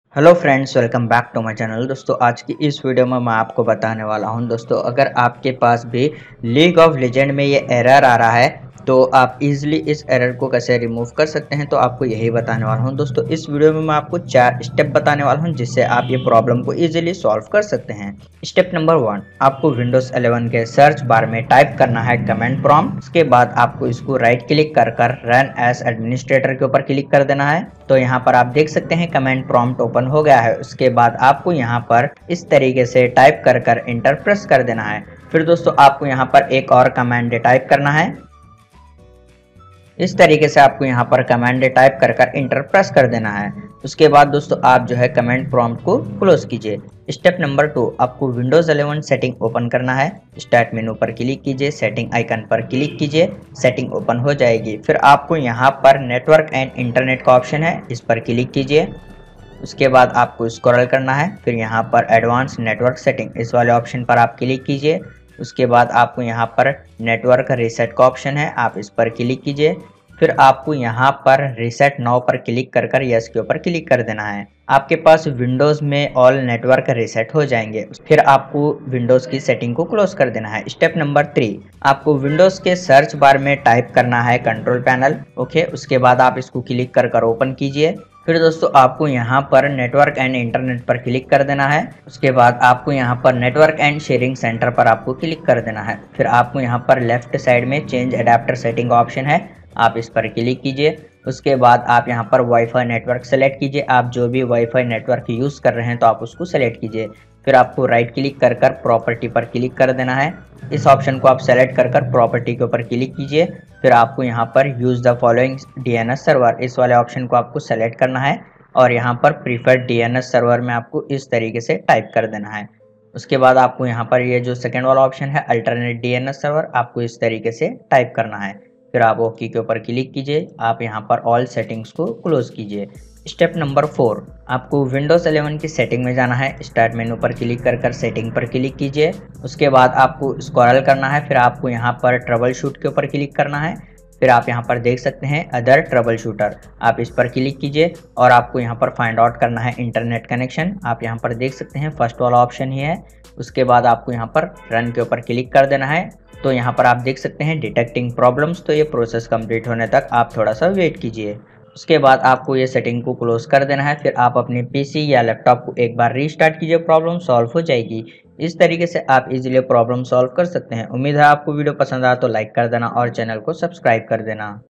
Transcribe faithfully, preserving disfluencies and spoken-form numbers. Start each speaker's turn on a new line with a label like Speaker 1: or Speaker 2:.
Speaker 1: Hello friends, welcome back to my channel. दोस्तों, आज की इस वीडियो में मैं आपको बताने वाला हूं। दोस्तों, अगर आपके पास भी लीग ऑफ लेजेंड में ये एरर आ रहा है तो आप इजीली इस एरर को कैसे रिमूव कर सकते हैं, तो आपको यही बताने वाला हूं। दोस्तों, इस वीडियो में मैं आपको चार स्टेप बताने वाला हूं जिससे आप ये प्रॉब्लम को इजीली सॉल्व कर सकते हैं। स्टेप नंबर वन, आपको विंडोज इलेवन के सर्च बार में टाइप करना है कमांड प्रॉम्प्ट। उसके बाद आपको इसको राइट क्लिक कर कर रन एज एडमिनिस्ट्रेटर के ऊपर क्लिक कर देना है। तो यहाँ पर आप देख सकते हैं कमांड प्रॉम्प्ट ओपन हो गया है। उसके बाद आपको यहाँ पर इस तरीके से टाइप कर कर इंटर प्रेस कर देना है। फिर दोस्तों, आपको यहाँ पर एक और कमांड टाइप करना है। इस तरीके से आपको यहाँ पर कमांड टाइप कर कर इंटर प्रेस कर देना है। उसके बाद दोस्तों, आप जो है कमांड प्रॉम्प्ट को क्लोज कीजिए। स्टेप नंबर टू, आपको विंडोज इलेवन सेटिंग ओपन करना है। स्टार्ट मेनू पर क्लिक कीजिए, सेटिंग आइकन पर क्लिक कीजिए, सेटिंग ओपन हो जाएगी। फिर आपको यहाँ पर नेटवर्क एंड इंटरनेट का ऑप्शन है, इस पर क्लिक कीजिए। उसके बाद आपको स्क्रॉल करना है, फिर यहाँ पर एडवांस नेटवर्क सेटिंग इस वाले ऑप्शन पर आप क्लिक कीजिए। उसके बाद आपको यहाँ पर नेटवर्क रीसेट का ऑप्शन है, आप इस पर क्लिक कीजिए। फिर आपको यहाँ पर रीसेट नाउ पर क्लिक कर कर यस के ऊपर क्लिक कर देना है। आपके पास विंडोज में ऑल नेटवर्क रीसेट हो जाएंगे। फिर आपको विंडोज की सेटिंग को क्लोज कर देना है। स्टेप नंबर थ्री, आपको विंडोज के सर्च बार में टाइप करना है कंट्रोल पैनल। ओके, उसके बाद आप इसको क्लिक कर कर ओपन कीजिए। फिर दोस्तों, आपको यहाँ पर नेटवर्क एंड इंटरनेट पर क्लिक कर देना है। उसके बाद आपको यहाँ पर नेटवर्क एंड शेयरिंग सेंटर पर आपको क्लिक कर देना है। फिर आपको यहाँ पर लेफ्ट साइड में चेंज अडेप्टर सेटिंग ऑप्शन है, आप इस पर क्लिक कीजिए। उसके बाद आप यहाँ पर वाईफाई नेटवर्क सेलेक्ट कीजिए। आप जो भी वाईफाई नेटवर्क यूज़ कर रहे हैं तो आप उसको सेलेक्ट कीजिए। फिर आपको राइट क्लिक कर कर प्रॉपर्टी पर क्लिक कर देना है। इस ऑप्शन को आप सेलेक्ट कर कर प्रॉपर्टी के ऊपर क्लिक कीजिए। फिर आपको यहाँ पर use the following DNS server इस वाले ऑप्शन को आपको सेलेक्ट करना है और यहाँ पर प्रीफर्ड डीएनएस सर्वर में आपको इस तरीके से टाइप कर देना है। उसके बाद आपको यहाँ पर ये जो सेकेंड वाला ऑप्शन है अल्टरनेट डीएनएस सर्वर, आपको इस तरीके से टाइप करना है। फिर आप ओके के ऊपर क्लिक कीजिए। आप यहाँ पर ऑल सेटिंग्स को क्लोज कीजिए। स्टेप नंबर फोर, आपको विंडोज इलेवन की सेटिंग में जाना है। स्टार्ट मेनू पर क्लिक कर कर सेटिंग पर क्लिक कीजिए। उसके बाद आपको स्क्रॉल करना है, फिर आपको यहाँ पर ट्रबल शूट के ऊपर क्लिक करना है। फिर आप यहाँ पर देख सकते हैं अदर ट्रबल शूटर, आप इस पर क्लिक कीजिए और आपको यहाँ पर फाइंड आउट करना है इंटरनेट कनेक्शन। आप यहाँ पर देख सकते हैं फर्स्ट वाला ऑप्शन ही है। उसके बाद आपको यहाँ पर रन के ऊपर क्लिक कर देना है। तो यहाँ पर आप देख सकते हैं डिटेक्टिंग प्रॉब्लम्स, तो ये प्रोसेस कंप्लीट होने तक आप थोड़ा सा वेट कीजिए। उसके बाद आपको ये सेटिंग को क्लोज कर देना है। फिर आप अपने पीसी या लैपटॉप को एक बार रीस्टार्ट कीजिए, प्रॉब्लम सॉल्व हो जाएगी। इस तरीके से आप इजीली प्रॉब्लम सॉल्व कर सकते हैं। उम्मीद है आपको वीडियो पसंद आया तो लाइक कर देना और चैनल को सब्सक्राइब कर देना।